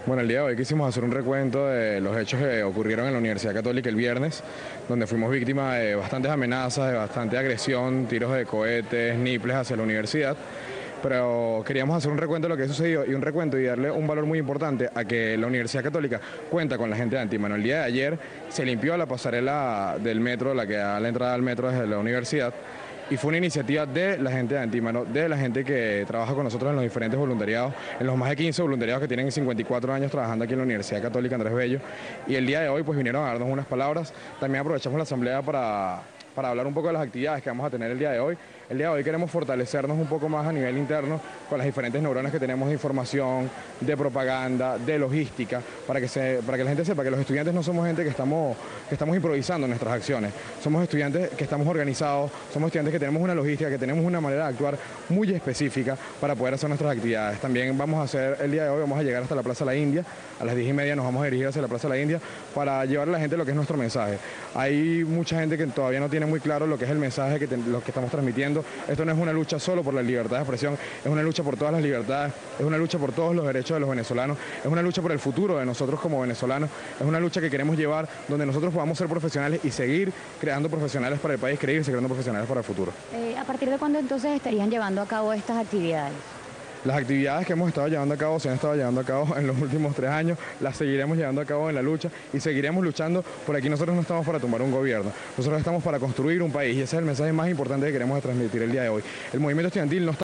Bueno, el día de hoy quisimos hacer un recuento de los hechos que ocurrieron en la Universidad Católica el viernes, donde fuimos víctimas de bastantes amenazas, de bastante agresión, tiros de cohetes, niples hacia la universidad. Pero queríamos hacer un recuento de lo que sucedió y un recuento y darle un valor muy importante a que la Universidad Católica cuenta con la gente de Antimano. El día de ayer se limpió la pasarela del metro, la que da la entrada al metro desde la universidad, y fue una iniciativa de la gente de Antímano, de la gente que trabaja con nosotros en los diferentes voluntariados, en los más de 15 voluntariados que tienen 54 años trabajando aquí en la Universidad Católica Andrés Bello. Y el día de hoy pues vinieron a darnos unas palabras. También aprovechamos la asamblea para hablar un poco de las actividades que vamos a tener el día de hoy. El día de hoy queremos fortalecernos un poco más a nivel interno con las diferentes neuronas que tenemos de información, de propaganda, de logística, para que la gente sepa que los estudiantes no somos gente que estamos improvisando en nuestras acciones. Somos estudiantes que estamos organizados, somos estudiantes que tenemos una logística, que tenemos una manera de actuar muy específica para poder hacer nuestras actividades. También vamos a hacer, el día de hoy vamos a llegar hasta la Plaza La India, a las 10:30 nos vamos a dirigir hacia la Plaza La India para llevarle a la gente lo que es nuestro mensaje. Hay mucha gente que todavía no tiene muy claro lo que es el mensaje lo que estamos transmitiendo. Esto no es una lucha solo por la libertad de expresión, es una lucha por todas las libertades, es una lucha por todos los derechos de los venezolanos, es una lucha por el futuro de nosotros como venezolanos, es una lucha que queremos llevar donde nosotros podamos ser profesionales y seguir creando profesionales para el país, seguir creando profesionales para el futuro. ¿A partir de cuándo entonces estarían llevando a cabo estas actividades? Las actividades que hemos estado llevando a cabo se han estado llevando a cabo en los últimos 3 años, las seguiremos llevando a cabo en la lucha y seguiremos luchando. Por aquí nosotros no estamos para tumbar un gobierno, nosotros estamos para construir un país y ese es el mensaje más importante que queremos transmitir el día de hoy. El movimiento estudiantil no está